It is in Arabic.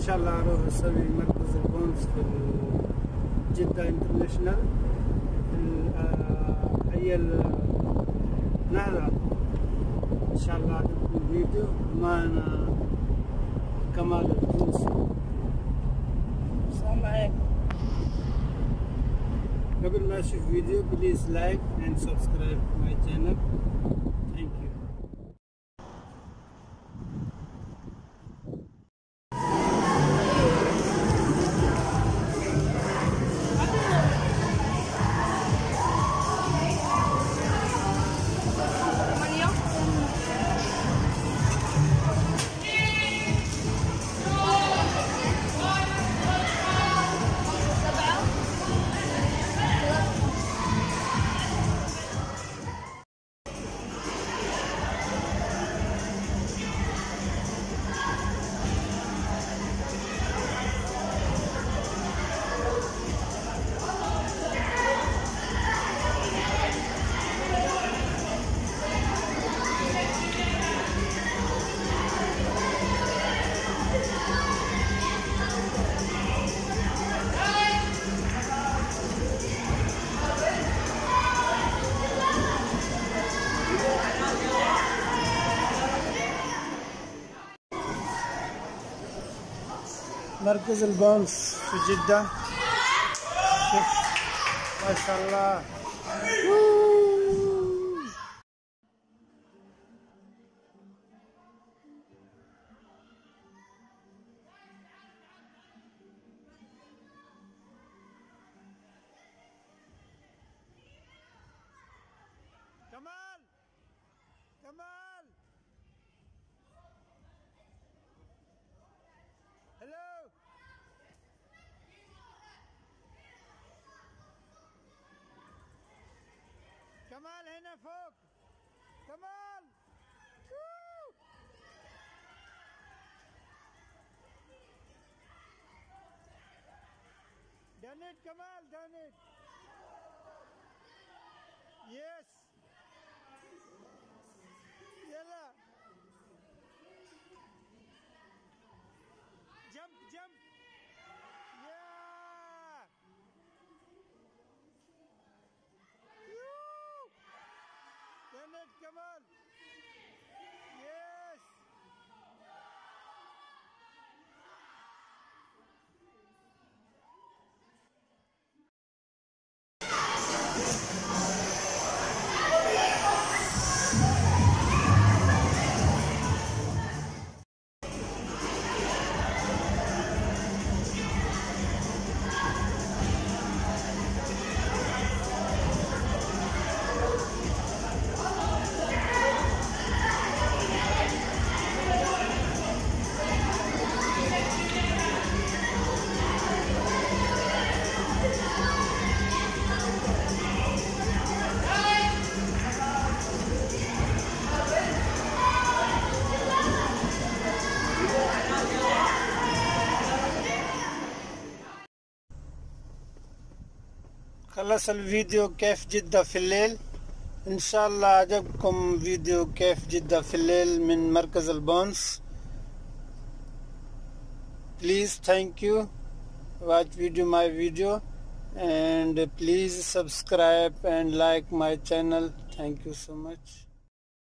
شاء الله اروح اسوي مركز البونز في جدة انترناشونال حي النهضة. ان شاء الله عجبكم الفيديو. معنا كمال التونسي. السلام عليكم. قبل ما اشوف فيديو بليز لايك and subscribe to my channel. Thank you. مركز البونز في جدة. شوف ما شاء الله. كمال كمال هلو. كمال هنا فوق. كمال دانيت. كمال دانيت. يس يلا جمب جمب. دانيت كمال. يس خلص الفيديو كيف جدة في الليل. ان شاء الله عجبكم فيديو كيف جدة في الليل من مركز البونز. Please thank you. Watch my video and please subscribe and like my channel. Thank you so much.